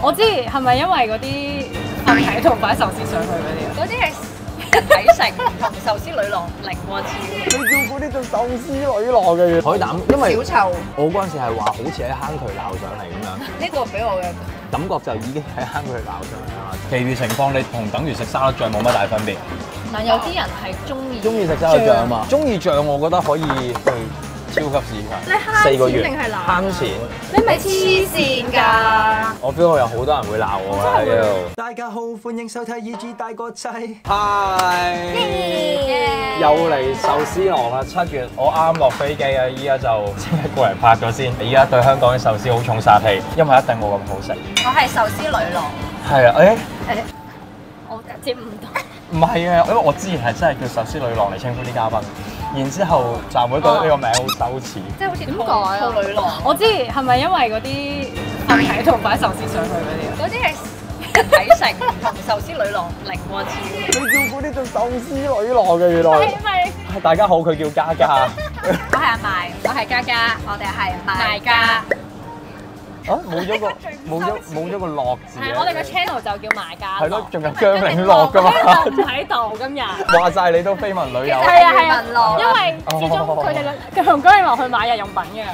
我知係咪因為嗰啲粉體同擺壽司上去嗰啲啊？ 嗰啲係體成同壽司女郎零喎似。 你叫嗰啲做壽司女郎嘅海膽，因為小臭， 我嗰陣時係話好似喺坑渠撈上嚟咁樣， 呢個俾我嘅感覺就已經喺坑渠撈上嚟啦。其餘情況你同等於食沙律醬冇乜大分別。 但有啲人係中意食沙律醬啊嘛，中意醬我覺得可以去超級市場。 你慳 4個月錢定係鬧？ 慳錢。 你咪黐線㗎！ 我 feel 我有好多人會鬧我啦喺度。 大家好，歡迎收睇《EG 大個仔》。 嗨！又嚟壽司郎啦！7月我啱落飛機啊，依家就即刻過嚟拍咗先。依家對香港嘅壽司好重殺氣，因為一定冇咁好食。 我係壽司女郎。 係啊， 我接唔到。 唔係啊，因為我之前係真係叫壽司女郎嚟稱呼啲嘉賓，然之後站會覺得呢個名好羞恥。 即係好似點改套女郎。 我知係咪因為嗰啲粉體同擺壽司上去嗰啲啊？ 嗰啲係體成同壽司女郎零喎似。 你叫嗰啲做壽司女郎嘅原來。 係咪？ 係大家好，佢叫嘉嘉。 我係阿麥，我係嘉嘉，我哋係賣家。 啊，冇咗個樂字係我哋個 channel 就叫賣家。 係咯，仲有姜檸樂㗎嘛。 唔喺度今日。 話晒你都緋聞女友。 係啊係緋聞樂啊，因為始終佢哋兩同姜檸樂去買日用品嘅。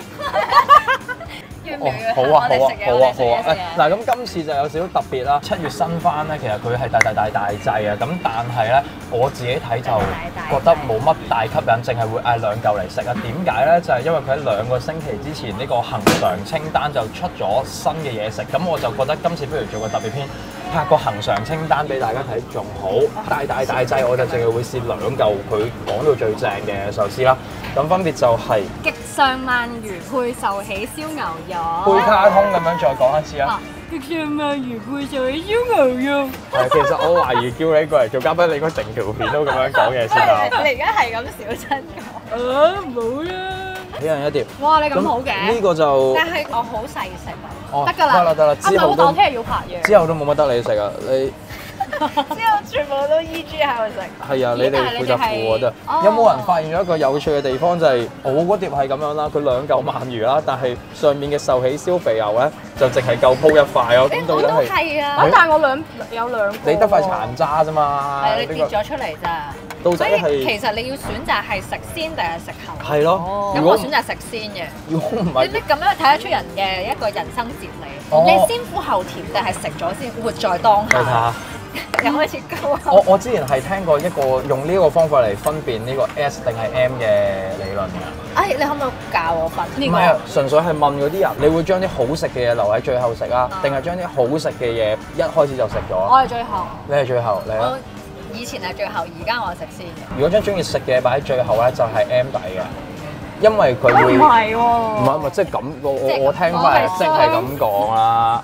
好啊嗱，咁今次就有少少特別啦。7月新番咧，其實佢係大劑啊。咁但係咧，我自己睇就覺得冇乜大吸引，淨係會嗌2嚿嚟食啊。點解咧？就係因為佢喺2個星期之前呢個恆常清單就出咗新嘅嘢食，咁我就覺得今次不如做個特別篇，拍個恆常清單俾大家睇仲好。大劑我就淨係會試2嚿佢講到最正嘅壽司啦。咁分別就係極上鰻魚配壽喜燒牛肉。 配卡通咁樣再講一次啊！ 極上鰻魚配壽喜燒牛肉。 係，其實我懷疑叫你過嚟做嘉賓，你應該整條片都咁樣講嘢先啊！ 你而家係咁小親講。 冇啦。 一人一碟。 哇！你咁好嘅。 呢個就但係我好細食啊。 得㗎啦。 得啦，之後都我聽日要拍嘢。 之後都冇乜得你食啊！你之後全部都 EG 喺度食。 係啊，你哋負責負我得。有冇人發現咗一個有趣嘅地方就係我嗰碟係咁樣啦，佢2嚿鰻魚啦，但係上面嘅壽喜燒肥牛咧就淨係夠鋪一塊咯。咁到底係？ 係啊。 但係我有兩個。 你得塊殘渣啫嘛。 係你跌咗出嚟咋。 到底所以係？ 其實你要選擇係食先定係食後。 係咯。 咁我選擇食先嘅。 如果唔係， 你咁樣睇得出人嘅一個人生哲理。你先苦後甜定係食咗先活在當下？ 睇下。 又開始高啊！ 我之前係聽過一個用呢個方法嚟分辨呢個 S 定係 M 嘅理論㗎。 你可唔可以教我分？ 唔係啊，純粹係問嗰啲人，你會將啲好食嘅嘢留喺最後食啊，定係將啲好食嘅嘢一開始就食咗？ 我係最後。 你係最後，你我以前係最後，而家我係食先嘅。 如果將中意食嘅嘢擺喺最後咧，就係 M 底嘅，因為佢會唔係喎。 唔係即係咁，我聽翻係即係咁講啦，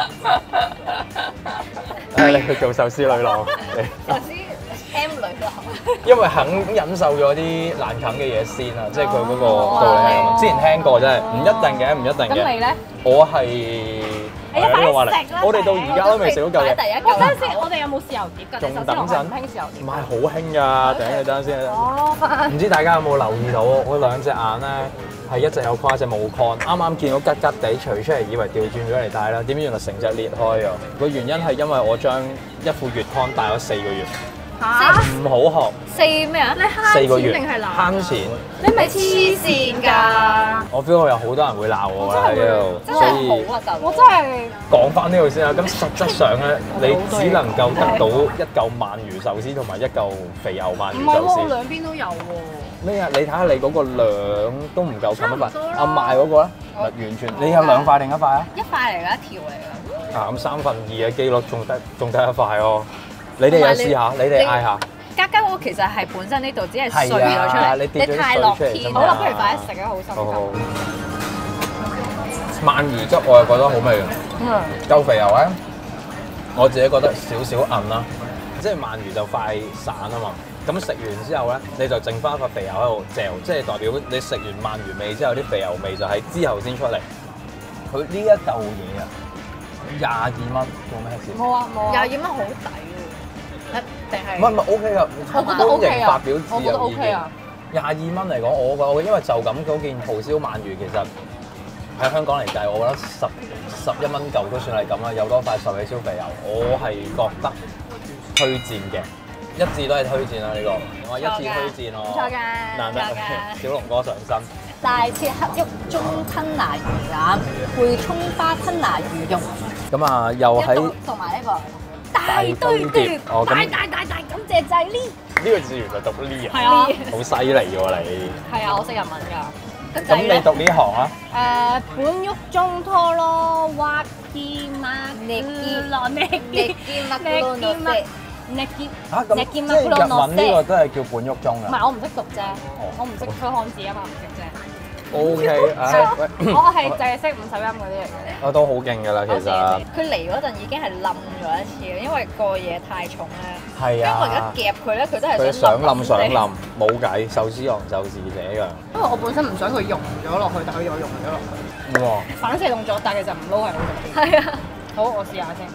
你去做壽司女郎， 壽司 M 女郎， 因為肯忍受咗啲難啃嘅嘢先啊，即係佢嗰個道理係咁。之前聽過真係，唔一定嘅，唔一定嘅。 咁你咧？ 我係呢個話題，我哋到而家都未食到嚿嘢。 第一等陣嚿先，我哋有冇豉油碟㗎？ 仲等陣， 興豉油碟。 唔係好興㗎，等陣先。唔知大家有冇留意到，我2隻眼咧係一隻有框，一隻冇框。啱啱見到吉吉地除出嚟，以為調轉咗嚟戴啦，點知原來成隻裂開咗。個原因係因為我將一副月框戴咗4個月。 嚇！ 唔好學。 4咩啊？ 你慳 4個月錢定係鬧？ 慳錢。 你咪黐線㗎！ 我 feel 我有好多人會鬧我啦喺度， 真所以係好核突。 我真係講翻呢度先啦。咁實質上咧，你只能夠得到1嚿鰻魚壽司同埋1嚿肥牛鰻魚壽唔係喎， 司。 兩邊都有喎。 咩啊？你睇下你嗰個量都唔夠咁一塊。 差唔多啦阿賣嗰個咧，完全你有2塊定1塊啊？ 一塊嚟㗎，一條嚟㗎。 啊咁2/3嘅機率仲得1塊喎。你哋又試下，你哋嗌下。 家家嗰個其實係本身呢度只係碎咗出嚟， 你跌咗啲太樂天。 水出嚟啫嘛好啦，不如快啲食啊，好心好好。 急。 鰻魚汁我係覺得好味嘅，夠肥油咧，我自己覺得少少韌啦，即係鰻魚就快散啊嘛。咁食完之後咧，你就剩翻一塊肥油喺度嚼，即係代表你食完鰻魚味之後，啲肥油味就喺之後先出嚟。佢呢一嚿嘢啊，22蚊做咩事？ 冇啊冇啊。 22蚊好抵喎，定係？ 唔係 OK 噶， 我覺得 OK 啊。 發表自我覺得由意 OK 見。 啊。 22蚊嚟講，我覺得因為就咁嗰件蒲燒鰻魚其實喺香港嚟計，我覺得 11蚊嚿都算係咁啦，有多塊10幾消費油，我係覺得推薦嘅，一致都係推薦啦呢個，我一致推薦咯。 唔錯㗎， 難得小龍哥上身。 大切黑玉中吞拿魚腩，配葱花吞拿魚肉。 咁啊，又喺同埋呢個大堆碟，大感謝祭呢。 呢個字原來讀呢啊， 係啊， 好犀利喎你。 係啊，我識日文㗎。 咁你讀呢行啊？ 本喐中拖咯，挖機嘛， 你見落你你見乜嘢都識。 你見嚇咁即係日文呢個都係叫本喐中啊？ 唔係我唔識讀啫，我唔識推漢字啊嘛，唔識啫。 O K， 我係淨係識50音嗰啲嚟嘅。 我都好勁㗎啦，其實。 佢嚟嗰陣已經係冧咗一次，因為個嘢太重咧。 係啊。 因為我而家夾佢咧，佢都係佢想冧，冇計，壽司郎就是這樣。 因為我本身唔想佢溶咗落去，但佢又溶咗落去。 哇！ 反射動作，但係其實唔撈係好重要。 係啊。 好，我試下先。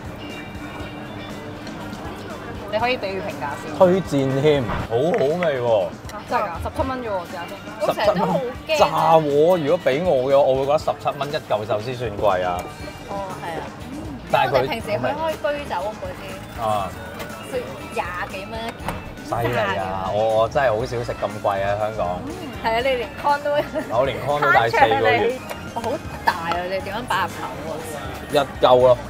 你可以俾佢評價先。 推薦添，好好味喎！ 真係㗎，17蚊啫喎，試下先。 我成日都好驚。 炸喎！如果俾我嘅，我會覺得17蚊一嚿壽司算貴啊。 哦，係啊。 但係佢我哋平時去開居酒屋嗰啲， 啊， 食20幾蚊一嚿。 犀利啊！我真係好少食咁貴啊，香港。 係啊，你連 con 都我連 con 都帶4個月。 我好大啊！你點樣擺入口喎？ 一嚿咯。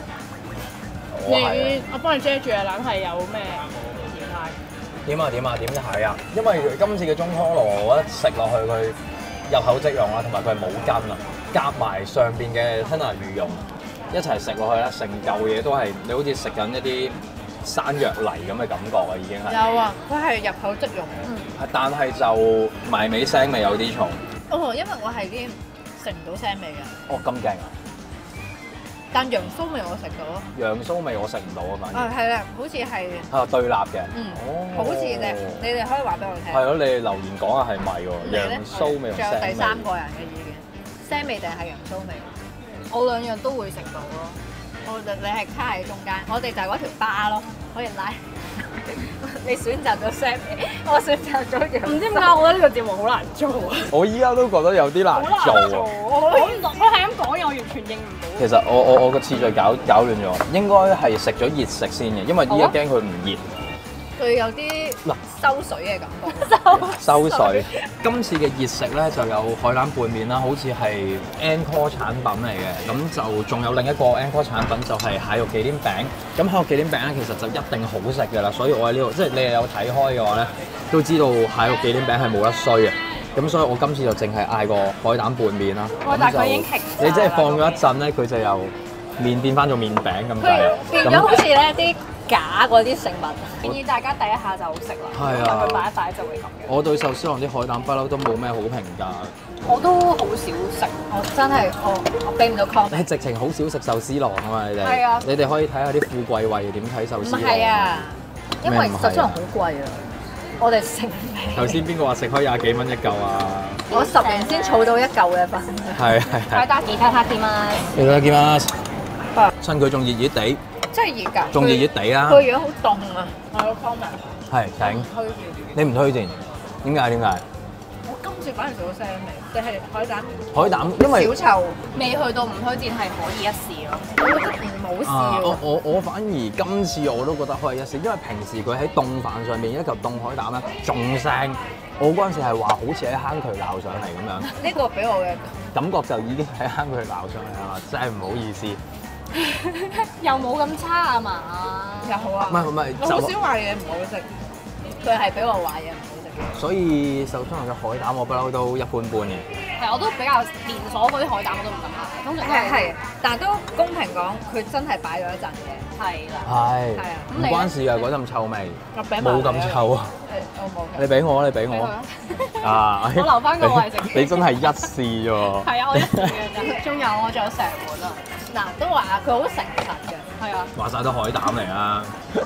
我幫你遮住啊！冷係有咩形態？ 點睇啊？因為今次嘅中拖羅，我覺得食落去佢入口即溶啦，同埋佢係冇筋啊，夾埋上邊嘅吞拿魚蓉一齊食落去咧，成嚿嘢都係你好似食緊一啲山藥泥咁嘅感覺啊，已經係。 有啊，佢係入口即溶嘅。 但係就埋尾腥味有啲重。 哦，因為我係啲食唔到腥味嘅。 哦，咁勁啊！ 但羊酥味我食到咯。 羊酥味我食唔到啊，反而。 係啦，好似係。 對立嘅。 好似啫。你哋可以話俾我聽。 係咯，你哋留言講下係咪喎？羊酥味同腥味。 仲有第三個人嘅意見，腥味定係羊酥味？ 我兩樣都會食到咯。 你係卡喺中間，我哋就係嗰條巴咯，可以拉。你選擇咗腥味，我選擇咗羊。 唔知點解我覺得呢個節目好難做啊！ 我依家都覺得有啲難做喎。 我係咁講嘢，我完全應唔到。 其實我個次序搞亂咗，應該係食咗熱食先嘅，因為依家驚佢唔熱。 佢有啲收水嘅感覺。 收水。今次嘅熱食咧就有海膽拌麵啦，好似係 Encore 產品嚟嘅。咁就仲有另一個 Encore 產品就係蟹肉忌廉餅。咁蟹肉忌廉餅咧其實就一定好食嘅啦，所以我喺呢度即係你哋有睇開嘅話咧，都知道蟹肉忌廉餅係冇得衰嘅。咁所以我今次就淨係嗌個海膽拌麵啦。 但係佢已經停。 你即係放咗一陣咧，佢就由麵變翻做麵餅咁滯。 變咗好似咧啲假嗰啲食物。 建議大家第一下就好食啦， 係啊， 佢擺一擺就會咁嘅。 我對壽司郎啲海膽不嬲都冇咩好評價。 我都好少食， 我真係我俾唔到 comment。 你直情好少食壽司郎啊嘛，你哋。 係啊。 你哋可以睇下啲富貴胃點睇壽司郎。 唔係啊，因為壽司郎好貴啊，我哋食唔起。 頭先邊個話食開20幾蚊一嚿啊？ 我10年先儲到一嚿嘅份。 係。 大家記得睇嘛。 記得見啦。趁佢仲熱熱地。 真係熱㗎。 仲熱熱地啦。 佢樣好凍啊！我有 comment。 係請。 推薦。 你唔推薦？點解？ 我今次反而做咗腥味，定係海膽？ 海膽因為小臭， 未去到唔推薦係可以一試咯。 我覺得唔好試喎。 我反而今次我都覺得可以一試，因為平時佢喺凍飯上面一嚿凍海膽咧仲腥。我嗰陣時係話好似喺坑渠撈上嚟咁樣。 呢個俾我嘅感覺就已經喺坑渠撈上嚟啦，真係唔好意思。 又冇咁差啊嘛？ 又好啊。 唔係， 我好少話嘢唔好食，佢係俾我話嘢唔好食嘅。 所以壽司郎嘅海膽我不嬲都一般般嘅。 係，我都比較連鎖嗰啲海膽我都唔敢買，通常都係，但係都公平講，佢真係擺咗一陣嘅。 係啦。 係。 係啊。 唔關事㗎，嗰陣臭味。冇咁臭啊！ 我冇。 你俾我，你俾我。啊！ 我留翻個位食。 你真係一試啫喎。 係啊，我一試嘅咋。仲有我仲有成碗啊！ 嗱，都話佢好誠實嘅。 係啊。 話晒都海膽嚟啦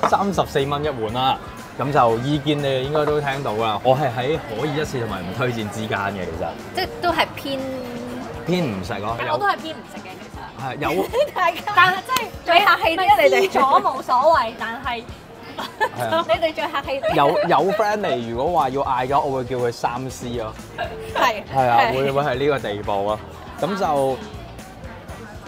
，34蚊一碗啦。咁就意見你哋應該都聽到啦。我係喺可以一試同埋唔推薦之間嘅，其實。 即係都係偏唔食咯。 我都係偏唔食嘅，其實。 係有。 大家。 但係真係最客氣啲，你哋。 咗冇所謂，但係。 你哋最客氣啲。 有 friend 嚟，如果話要嗌嘅，我會叫佢3C 咯。 係。 係啊，會係呢個地步咯。咁就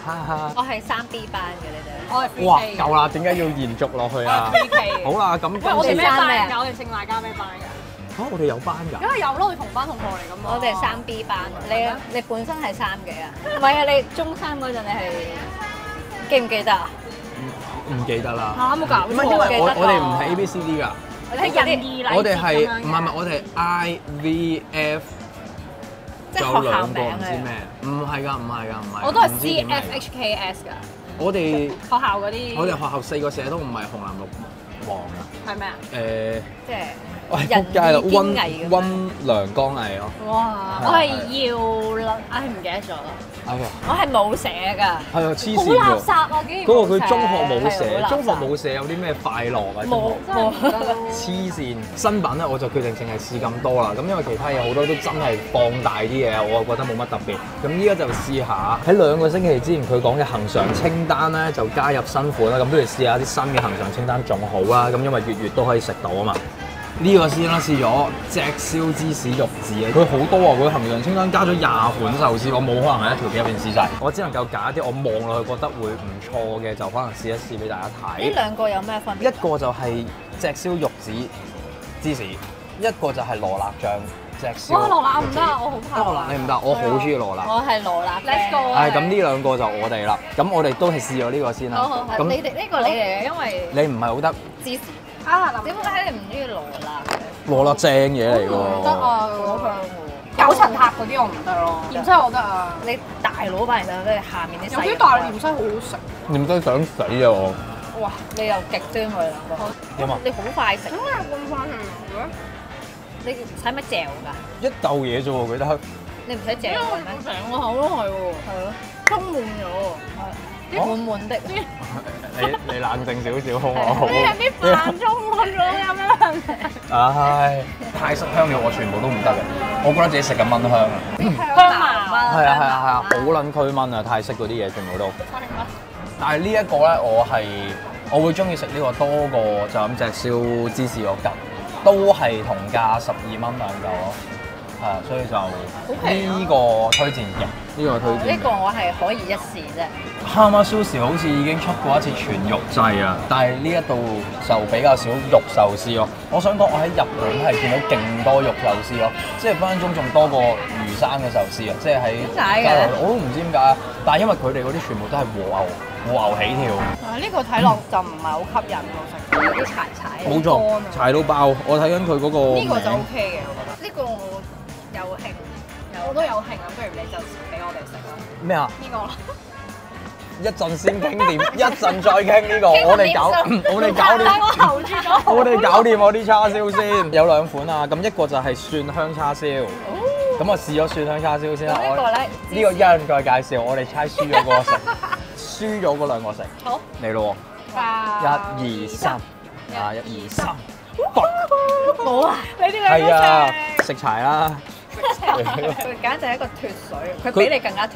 我係3B 班嘅，你哋。 我係哇， 3K 夠啦，點解要延續落去啊？ 3K 好啦，咁喂，我哋咩班咩啊㗎？我哋聖大家咩班㗎？ 嚇，我哋有班㗎。 梗係有咯，我哋同班同學嚟㗎嘛。 我哋係3B 班，你本身係3幾啊？唔係啊，你中3嗰陣你係記唔記得啊？ 唔記得啦。 嚇，冇搞錯。 唔係因為我哋唔係 A B C D 㗎， 你係仁義禮節我哋係咁樣嘅唔係我哋係 I V F， 即係仲有學校兩個名唔知咩，唔係㗎，唔係㗎，唔係。 我都係唔知點嚟 CFHKS 㗎， 我哋學校嗰啲。 我哋學校4個社都唔係紅藍綠黃㗎。 係咩啊？ 即係喂， 仁仆街啦， 義堅毅咁樣溫良剛毅咯。 哇！我係要啦，唉唔記得咗啦。 哎呀， 我係冇寫㗎。 係啊，黐好線㗎垃圾。啊！竟然嗰個佢中學冇係寫， 好垃圾中學冇寫有啲咩快樂啊？ 冇冇。 黐線，新版咧我就決定淨係試咁多啦。咁因為其他嘢好多都真係放大啲嘢，我覺得冇乜特別。咁依家就試下喺2個星期之前佢講嘅恆常清單咧，就加入新款啦。咁不如試下啲新嘅恆常清單仲好啦。咁因為月都可以食到啊嘛。呢個先啦，試咗隻燒芝士肉字啊！佢好多啊，佢恆常清單加咗20款壽司，我冇可能喺一條片入邊試晒。我只能夠揀一啲我望落去覺得會唔錯嘅，就可能試一試俾大家睇。 呢兩個有咩分別？ 一個就係隻燒肉子芝士，一個就係羅勒醬隻燒。 哇！羅勒唔得，我好怕羅勒。 你唔得，我好中意羅勒。 我係羅勒 Let's go 啊！ 係咁，呢兩個就我哋啦。咁我哋都係試咗呢個先啦。 好好，你咁哋呢個你嚟嘅，因為你唔係好得芝士。 啊， 點解你唔中意羅勒嘅？ 羅勒正嘢嚟唔得㗎。 啊！ 好香九層塔嗰啲我唔得咯，芫茜我得啊。 喎！你大佬版嚟就即係下面啲細。 有啲大芫茜好好食。 你唔得想死啊我！ 哇！你又極端喎兩個。 點啊？ 你好快食點。解有咁快食嘅？ 你使乜嚼㗎？ 一嚿嘢啫喎，佢得。 你唔使嚼因為嘅咩？ 成個口都係喎， 係咯， 充滿咗。 滿滿的。 你冷靜少少好唔好？ 你係啲飯充滿咗，有咩問題？ 唉，泰式香料我全部都唔得嘅，我覺得自己食緊蚊香。 香麻係啊，好撚驅蚊啊！泰式嗰啲嘢全部都。但係呢一個咧，我會中意食呢個多過就咁隻燒芝士嗰嚿，都係同價12蚊2嚿咯。係啊，所以就呢個推薦嘅，呢個推薦。 呢個我係可以一試啫。 Hama Sushi 好似已經出過一次全肉製啊，但係呢一度就比較少肉壽司咯。我想講，我喺日本係見到勁多肉壽司咯，即係分分鐘仲多過魚生嘅壽司啊！即係喺點解嘅？ 我都唔知點解啊！但係因為佢哋嗰啲全部都係和牛起跳， 呢個睇落就唔係好吸引我食， 有啲柴柴。 冇錯，柴到爆！我睇緊佢嗰個呢個就名 OK 嘅，我覺得。 呢個我有興， 我都有興啊，不如你就俾我哋食啦。 咩啊？ 呢個啦， 一陣先傾掂，一陣再傾呢個，我哋搞掂。 但我喉住咗。 我哋搞掂我啲叉燒先，有2款啊，咁一個就係蒜香叉燒，咁我試咗蒜香叉燒先啦。 咁呢個咧呢個一陣再介紹，我哋猜輸咗嗰個食，輸咗嗰2個食。 好嚟咯喎，1、2、3，啊1、2、3， 冇啊！ 你啲兩係啊， 個食柴啦。 佢簡直係一個脫水，佢比你更加脫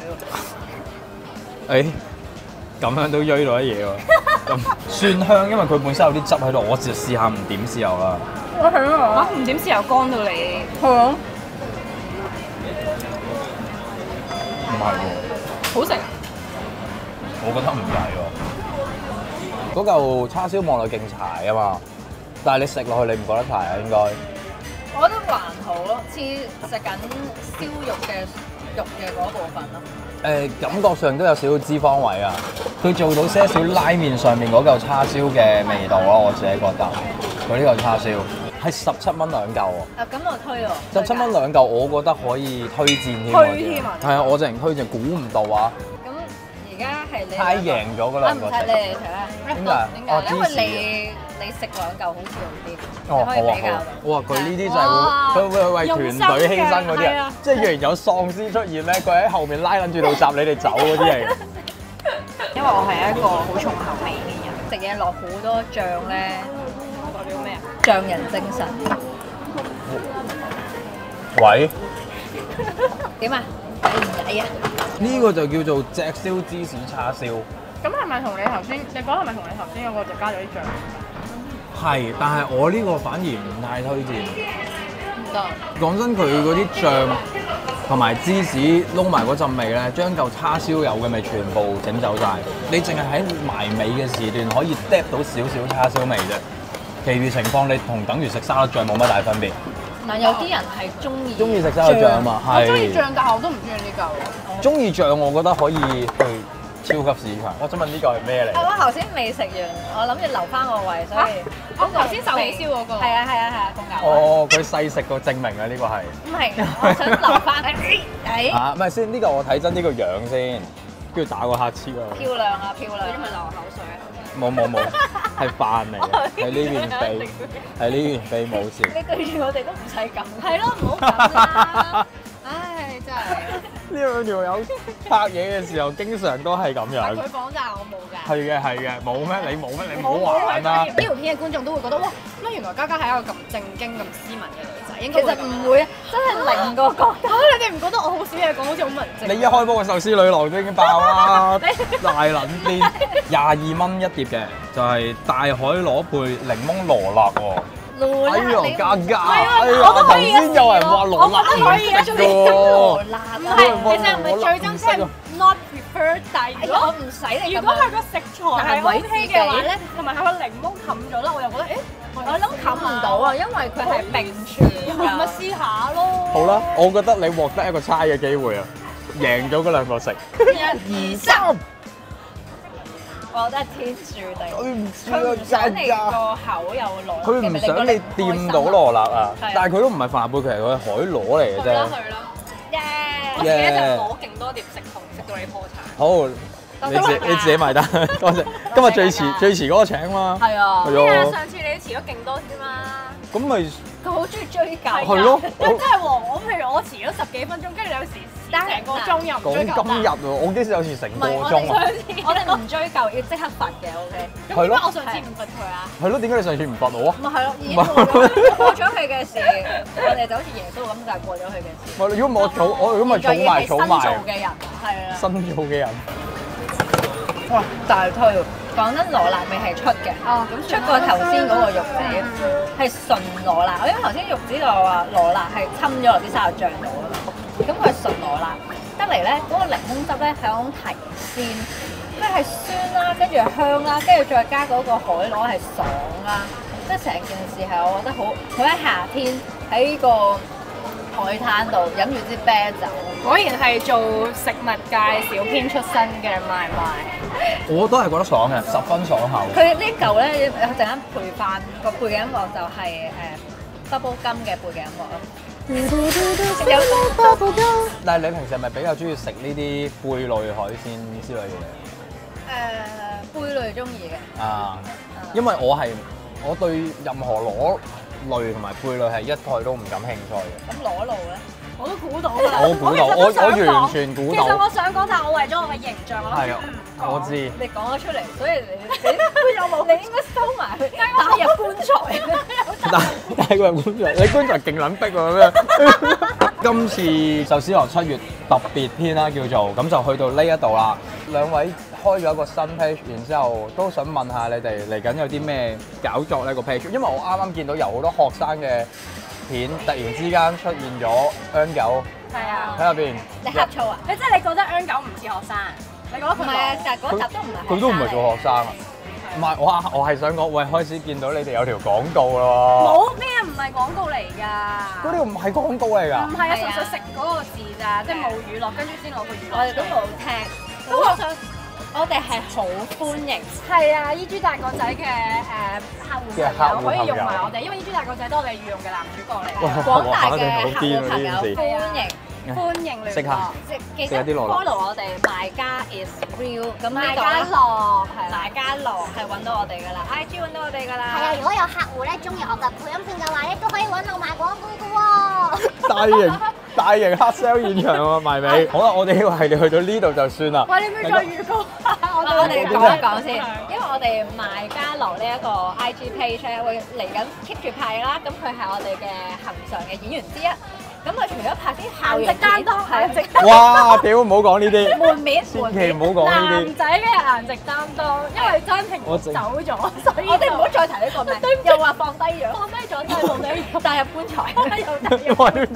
水喎。 誒，咁樣都鋥到一嘢喎。咁蒜香，因為佢本身有啲汁喺度，我就試下唔點豉油啦。 我係啊，唔點豉油乾到你。係啊， 唔係喎， 好食。 我覺得唔係喎。嗰嚿叉燒望落勁柴啊嘛，但係你食落去你唔覺得柴啊？應該。 我覺得還好咯，似食緊燒肉嘅嗰部分咯。 感覺上都有少少脂肪位啊，佢做到些少拉麵上面嗰嚿叉燒嘅味道咯，我自己覺得。佢呢嚿叉燒係17蚊2嚿喎。 啊，咁我推喎。 17蚊2嚿，我覺得可以推薦添。 推添啊！ 係啊，我淨係推薦，估唔到啊！ 咁而家係你太贏咗嗰兩個食。 唔使你嚟食啦。 點解？哦， 因為芝士。 你食2嚿好似好啲， 哦， 你可以比較到。 哇！佢呢啲就係會為團隊犧牲嗰啲啊！即係若然有喪屍出現咧，佢喺後面拉撚住道閘，你哋走嗰啲嚟嘅。 因為我係一個好重口味嘅人， 食嘢落好多醬咧， 代表咩啊？ 匠人精神。 喂， 點啊？抵唔抵啊？ 呢個就叫做隻燒芝士叉燒。 咁係咪同你頭先？你講係咪同你頭先嗰個就加咗啲醬？ 係，但係我呢個反而唔太推薦。 唔得。 講真，佢嗰啲醬同埋芝士撈埋嗰陣味咧，將嚿叉燒有嘅味全部整走晒。你淨係喺埋尾嘅時段可以嗒到少少叉燒味啫，其餘情況你同等於食沙律醬冇乜大分別。 嗱，有啲人係中意食沙律醬啊嘛， 我中意醬，但係我都唔中意呢嚿。 中意醬，我覺得可以去超級市場。我想問呢個係咩嚟？ 我頭先未食完，我諗住留翻個位，所以我頭先壽喜燒嗰個。 係啊，個牛。 哦，佢細食個證明啊，呢個係。 唔係，我想留翻。 唔係先，呢個我睇真呢個樣先，跟住打個乞嗤啊。 漂亮啊，漂亮！ 因為流口水啊。 冇，係飯嚟嘅，喺呢邊飛，喺呢邊飛冇事。 你對住我哋都唔使咁。 係咯，唔好咁啦。唉，真係。 呢兩條友拍嘢嘅時候，經常都係咁樣。 佢講但係我冇㗎。 係嘅，冇咩？你冇咩？你唔好玩啦！ 呢條片嘅觀眾都會覺得哇，乜原來嘉嘉係一個咁正經、咁斯文嘅女仔，應其該實唔會啊，真係零個角度。 你哋唔覺得我好少嘢講，好似好文靜？ 你一開波個壽司女郎都已經爆啦，大撚啲，22蚊一碟嘅，就係大海螺配檸檬羅勒喎。哎呀，嘉嘉，頭先有人話羅勒唔食㗎喎， 唔係，其實唔係最真，即係 not prefer。但係如果唔使你如果佢個食材係 OK 嘅話咧，同埋佢個檸檬冚咗啦，我又覺得我諗冚唔到啊，因為佢係並存㗎。 咪試下咯。 好啦，我覺得你獲得一個猜嘅機會啊，贏咗嗰兩個食。 1、2、3。我覺得係天注定。佢唔想你個口有羅勒， 佢唔想你掂到羅勒啊！但係佢都唔係飯貝，其實佢係海螺嚟嘅啫。 去啦，我自己就攞勁多碟食同食到你破產。 好，你自己埋單，多謝。今日最遲嗰個請嘛。 係啊。 係啊，上次你遲咗勁多添嘛。 咁咪佢好中意追究。 係咯。 真係喎！我譬如我遲咗10幾分鐘，跟住有時成個鐘又唔追究。 講今日喎，我幾時有時成個鐘啊？ 我哋唔追究，要即刻罰嘅，OK。 咁點解我上次唔罰佢啊？ 係咯，點解你上次唔罰我啊？ 咪係咯，已經過咗佢嘅事，我哋就好似耶穌咁，就係過咗佢嘅事。 如果我如果咪儲埋。 新做嘅人，係啊。 新做嘅人。 哇！大推喎，講真，羅勒味係出嘅。哦，咁出過頭先嗰個玉子係純羅勒，因為頭先玉子就話羅勒係侵咗落啲沙律醬度啊嘛。咁佢係純羅勒得嚟咧，嗰個檸檬汁咧係嗰種提鮮，即係酸啦，跟住香啦，跟住再加嗰個海螺係爽啦，即係成件事係我覺得好喺夏天喺呢個海灘度飲住支啤酒， 果然係做食物界小編出身嘅麥麥。 我都係覺得爽嘅，十分爽口。 佢呢嚿咧，陣間配飯個背景音樂就係Bubble Gum 嘅背景音樂咯。 但係你平時係咪比較中意食呢啲貝類海鮮之類嘅嘢？ 貝類中意嘅。 啊，因為我對任何螺類同埋貝類係一概都唔感興趣嘅。 咁螺路咧？ 我都估到啦。 我估到，我完全估到。 其實我想講，但係我為咗我嘅形象， 係啊，我知。 你講咗出嚟，所以你有冇？你應該收埋去打入棺材。 帶個入棺材，你棺材勁撚逼喎咁樣。今次壽司郎7月特別篇啦，叫做咁就去到呢一度啦。兩位開咗一個新 page，然之後都想問下你哋嚟緊有啲咩搞作呢個 page，因為我啱啱見到有好多學生嘅片突然之間出現咗 N 狗喺入邊。 你呷醋啊？ 你即係你覺得 N 狗唔似學生？你覺得佢唔係啊？但係嗰集都唔係。 佢都唔係做學生啊！唔係，我係想講，喂，開始見到你哋有條廣告咯。 冇咩唔係廣告嚟㗎。 嗰條唔係廣告嚟㗎。 唔係啊，純粹食嗰個字咋，即係冇娛樂，跟住先攞個娛樂。 我哋都冇聽。 咁我想， 我哋係好歡迎。 係啊，依豬大個仔嘅客戶朋友可以用埋我哋，因為依豬大個仔都係我哋御用嘅男主角嚟嘅。 廣大嘅客戶朋友歡迎聯絡，記得 follow 我哋賣家 is real， 咁賣家樂係賣家樂係揾到我哋㗎啦 ，IG 揾到我哋㗎啦。 係啊，如果有客戶咧中意我嘅配音片嘅話咧，都可以揾我賣廣告嘅喎。 大型黑 sell 現場喎，埋尾。好啦，我哋呢個系列去到呢度就算啦。 喂，你唔要再預告？ 我哋講一講先，因為我哋賣家樂呢一個 IG page 咧會嚟緊 keep 住拍啦，咁佢係我哋嘅恆常嘅演員之一。咁佢除咗拍啲校園片，係哇！屌唔好講呢啲， 門面， 千祈唔好講呢啲。 男仔嘅顏值擔當，因為張庭走咗，所以我哋唔好再提呢個名，又話放低咗， 放低咗，真係放低， 帶入棺材，又帶入棺材。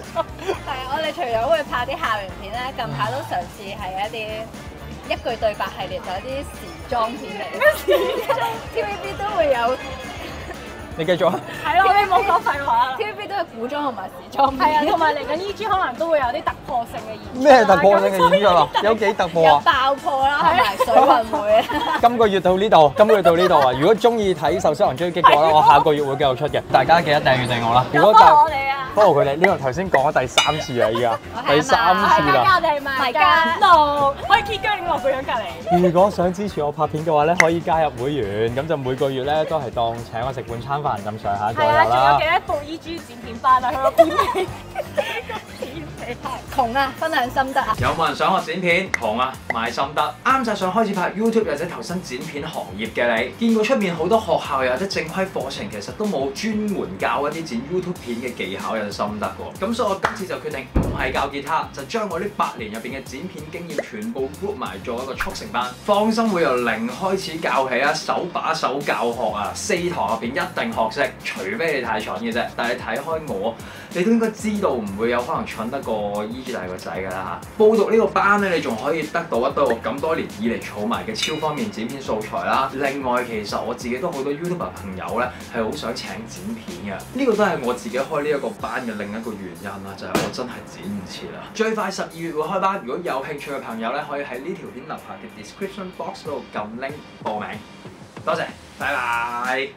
我哋除咗會拍啲校園片咧，近排都嘗試係一句對白系列，就有啲時裝片嚟。咩時裝 ？TVB 都會有。 你繼續啊！ 係咯，你冇講廢話啦。 TVB 都係古裝同埋時裝片。 係啊，同埋嚟緊 EG 可能都會有啲突破性嘅演出。 咩突破性嘅演出啊？有幾突破啊？ 有爆破啦，同埋水運會啊！ 今個月到呢度啊！如果中意睇《壽司郎追擊》嘅話咧，我下個月會繼續出嘅。大家記得訂閱我啦。如果我哋啊 follow 佢哋，呢個頭先講咗第3次啦，依家第3次啦。 我哋係賣家樂，可以 keep 姜另外個樣隔離。 如果想支持我拍片嘅話咧，可以加入會員，咁就每個月咧都係當請我食半餐飯咁上下左右啦。 仲有幾多報 EG 剪片班啊？佢個片尾窮啊，分享心得啊！ 有冇人想學剪片？窮啊，賣心得。啱晒想開始拍 YouTube 或者投身剪片行業嘅你，見過出面好多學校又或者正規課程，其實都冇專門教一啲剪 YouTube 片嘅技巧有心得喎。咁所以我今次就決定唔係教吉他，就將我呢8年入邊嘅剪片經驗全部 group 埋做一個速成班。放心會由零開始教起啊，手把手教學啊，4堂入邊一定學識，除非你太蠢嘅啫。但係你睇開我，你都應該知道唔會有可能蠢得過EG大個仔㗎啦嚇。報讀呢個班咧，你仲可以得到一堆我咁多年以嚟儲埋嘅超方便剪片素材啦。另外，其實我自己都好多 YouTuber 朋友咧係好想請剪片嘅，呢個都係我自己開呢一個班嘅另一個原因啦，就係我真係剪唔切啦。最快12月會開班，如果有興趣嘅朋友咧，可以喺呢條片樓下嘅 description box 度撳 link 報名。多謝，拜拜。